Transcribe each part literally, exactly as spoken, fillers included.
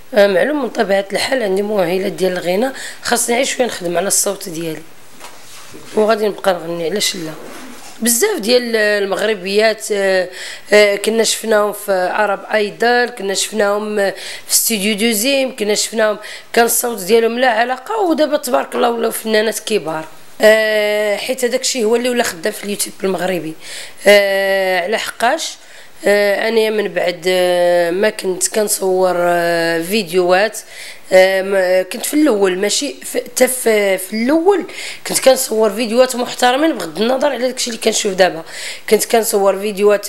آه معلوم من طبيعه الحال عندي مؤهلات ديال الغناء، خاصني غير شويه نخدم على الصوت ديالي وغادي نبقى نغني، علاش لا. بزاف ديال المغربيات آه آه كنا شفناهم في عرب ايدل، كنا شفناهم في ستوديو دوزيم، كنا شفناهم كان الصوت ديالهم لا علاقه، ودابا تبارك الله ولاو فنانات كبار. آه حيت هذاك الشيء هو اللي ولا خدام في اليوتيوب المغربي. آه على حقاش آه انا من بعد آه ما كنت كنصور آه فيديوهات. آه كنت في الاول ماشي حتى في, في الاول كنت كنصور فيديوهات محترمين بغض النظر على داكشي اللي كنشوف دابا. كنت كنصور فيديوهات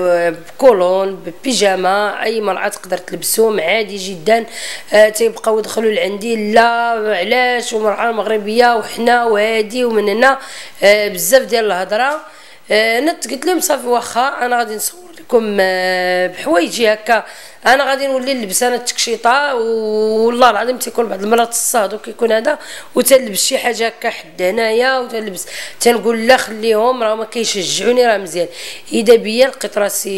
بكولون ببيجاما، اي مرأة تقدر تلبسهم عادي جدا. آه تيبقاو يدخلوا لعندي لا علاش ومرأة مغربيه وحنا وهادي ومن هنا. آه بزاف ديال الهضره. آه نت قلت لهم صافي واخا انا غادي نصور لكم آه بحوايجي هكا، انا غادي نولي نلبس انا التكشيطه، والله العظيم تيكون بعض المرات الصهد وكيكون هذا وتلبس شي حاجه هكا حد هنايا وتلبس، تنقول لا خليهم راه ما كيشجعوني راه مزيان. اذا بيا لقيت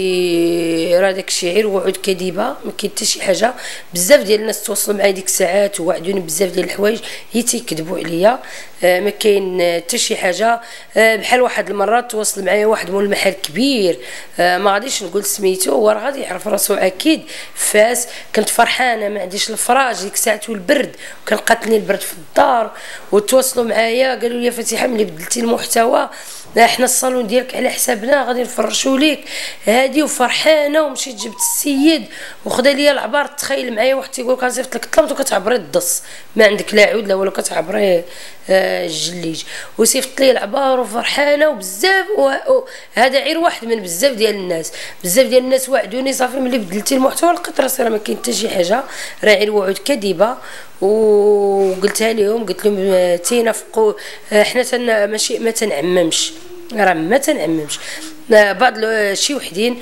راسي راه داكشي غير وعود كذبه، ما كاين حتى شي حاجه. بزاف ديال الناس تواصلوا معايا ديك الساعات ووعدوني بزاف ديال الحوايج هي تيكذبوا عليا. آه ما كاين حتى شي حاجه. آه بحال واحد المرات تواصل معايا واحد مول المحل كبير، آه ما غاديش نقول سميتو، هو راه غادي يعرف راسو اكيد. فاس كنت فرحانه ما عنديش الفراج ديك الساعات والبرد، وكان قاتلني البرد في الدار، وتواصلوا معايا قالوا لي فاتحه ملي بدلتي المحتوى احنا الصالون ديالك على حسابنا غادي نفرشوا ليك هادي، وفرحانه ومشيت جبت السيد وخدا لي العبار. تخيل معايا واحد تيقول لك صيفط لك الطلمط وكتعبري الدص، ما عندك لا عود لا والو، كتعبري آه الجليج، وصيفط لي العبار وفرحانه وبزاف. وهذا غير واحد من بزاف ديال الناس. بزاف ديال الناس وعدوني صافي ملي بدلتي المحتوى لقيت راسي راه ما كاين حتى شي حاجه، راه غير وعود كذبه. وقلتها لهم قلت لهم تينافقوا، حنا تن ماشي ما تنعممش، راه ما تنعممش. بعض شي وحدين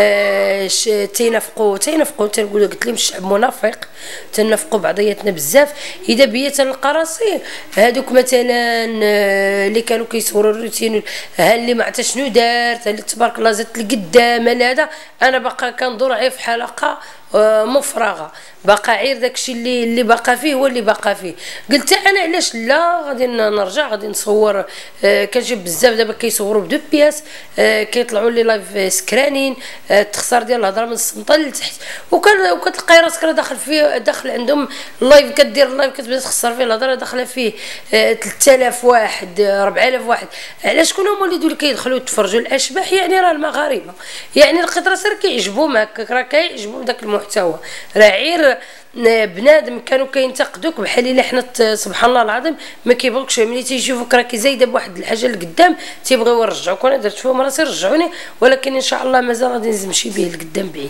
تينافقوا تينافقوا تنقول قلت لهم الشعب منافق، تنافقوا بعضياتنا بزاف. اذا بيا تنلقى راسي هذوك مثلا اللي كانوا كيصوروا الروتين، ها اللي ما عرفت شنو دارت، اللي تبارك الله زادت لقدام هذا، انا باقا كندور غير في حلقه مفرغه، باقا غير داكشي اللي اللي باقا فيه هو اللي باقا فيه. قلت انا علاش لا غادي نرجع غادي نصور. آه كنجيب بزاف دابا كيصوروا بدو بياس، آه كيطلعوا لي لايف سكرانين، آه التخسار ديال الهضره من السمطه لتحت، وكان وكتلقاي راسك راه داخل فيه داخل عندهم اللايف، كدير اللايف كتبدا تخسر فيه الهضره داخله فيه آه ثلاثة آلاف واحد أربعة آلاف واحد. علاش كلهم وليدوا اللي كيدخلوا يتفرجوا الاشباح؟ يعني راه المغاربه، يعني لقيت راسي راه كيعجبهم هكاك، راه كيعجبهم داك المحتوى، راه غير بنادم كانوا كينتقدوك بحال الا حنا سبحان الله العظيم ما كيبغوكش، ملي تيشوفوك راكي زايده بواحد الحاجه لقدام تيبغيو يرجعوك. وانا درت فيهم راسي رجعوني، ولكن ان شاء الله مازال غادي نمشي به لقدام بعيد.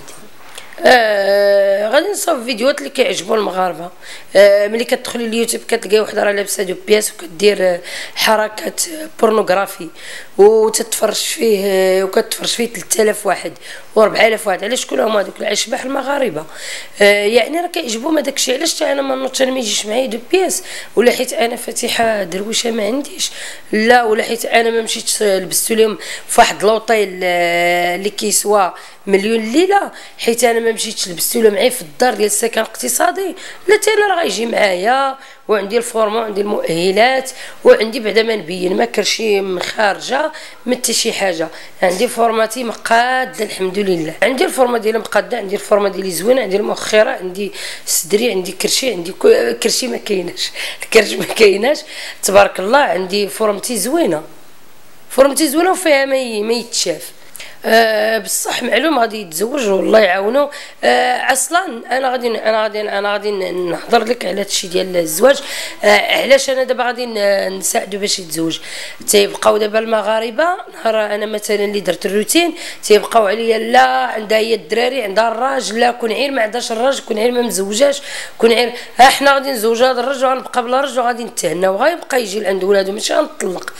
آه غادي نصاوب فيديوهات اللي كيعجبوا المغاربه. آه ملي كتدخلي اليوتيوب كتلقاي وحده راه لابسه دو بياس وكدير آه حركات بورنوغرافي وتتفرج فيه آه وكتفرج فيه ثلاثة آلاف واحد وأربعة آلاف واحد. علاش كلهم هذوك الاشباح المغاربه؟ آه يعني راه كيعجبهم هذاك الشيء. علاش انا ما نوضش ما يجيش معايا دو بياس؟ ولا حيت انا فاتحه درويشه ما عنديش؟ لا، ولا حيت انا ما مشيتش لبستو لهم في واحد لوطيل آه اللي كيسوا مليون ليله، حيت انا ما مشيتش لبستو له معايا في الدار ديال السكن الاقتصادي. لا حتى انا راه غيجي معايا وعندي الفورما وعندي المؤهلات وعندي بعدا ما نبين ما كرشي خارجه ما حتى شي حاجه، عندي فورماتي مقاده الحمد لله، عندي الفورما ديالي مقاده، عندي الفورما ديالي زوينه، عندي المؤخره، عندي صدري، عندي كرشي، عندي كرشي ما كايناش، الكرش ما كايناش تبارك الله، عندي فورمتي زوينه، فورمتي زوينه وفيها ما يتشاف. أه بصح معلوم غادي يتزوج والله يعاونو. أه اصلا انا غادي انا غادي انا غادي نهضر لك على هادشي ديال الزواج. أه علاش انا دابا غادي نساعدو باش يتزوج؟ تيبقاو دابا المغاربه نهار انا مثلا اللي درت الروتين تيبقاو عليا لا عندها هي الدراري عندها الراجل، لا كون عير ما عندهاش الراجل، كون عير ما مزوجاش، كون عير احنا غادي نزوج هذا الراجل وغنبقى بلا راجل وغادي نتهنى وغيبقى يجي لعند ولادو ماشي غنطلق.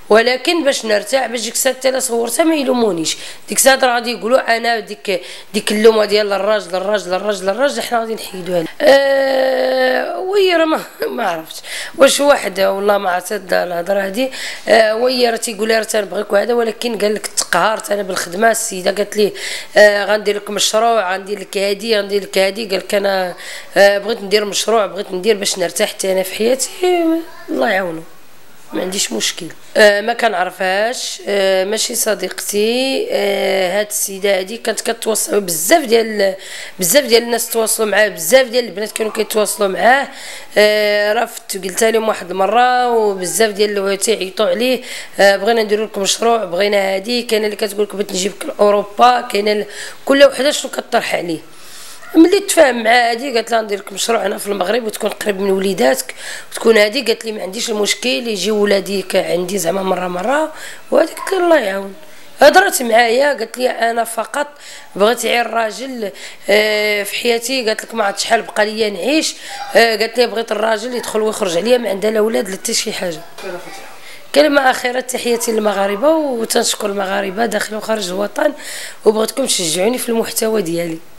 ولكن باش نرتاح باش ديك الساعه حتى صورتها ما يلومونيش. ديك الساعه راه غادي يقولوا انا ديك ديك اللومه ديال الراجل الراجل الراجل الراجل حنا غادي نحيدوها. أه وهي راه ما, ما عرفتش واش واحد والله ما عرفت الهضره هذه. أه وهي راه تيقول لها راه تنبغيك وهذا، ولكن قال لك تقهرت انا بالخدمه. السيده قالت ليه أه غندير لك مشروع، غندير لك هادي غندير لك هادي. قال لك انا أه بغيت ندير مشروع، بغيت ندير باش نرتاح حتى انا في حياتي. الله يعاونو ما عنديش مشكل. آه ما كنعرفهاش، آه ماشي صديقتي. آه هاد السيده هادي كانت كتواصل بزاف ديال بزاف ديال الناس تواصلوا معاه، بزاف ديال البنات كانوا كيتواصلوا معاه. آه راه قلتها لهم واحد المره وبزاف ديال اللواتي عيطوا عليه. آه بغينا نديروا لكم مشروع، بغينا هادي. كاينه اللي كتقول لك بغيت نجيبك لاوروبا، كاينه كل وحده شنو كطرح عليه. ملي تفاهم مع هادي قالت لها ندير لك مشروع هنا في المغرب وتكون قريب من وليداتك وتكون هادي. قالت لي ما عنديش المشكل يجي ولاديك عندي زعما مره مره. وهادي قلت لها الله يعاون. هضرت معايا قالت لي انا فقط بغيت غير راجل آه في حياتي. قالت لك ما عرفت شحال بقى ليا نعيش. آه قالت لي بغيت الراجل يدخل ويخرج عليا، ما عندها لا ولاد لا حتى شي حاجه. كلمة أخيرة تحياتي للمغاربة وتنشكر المغاربة داخل وخارج الوطن، وبغيتكم تشجعوني في المحتوى ديالي.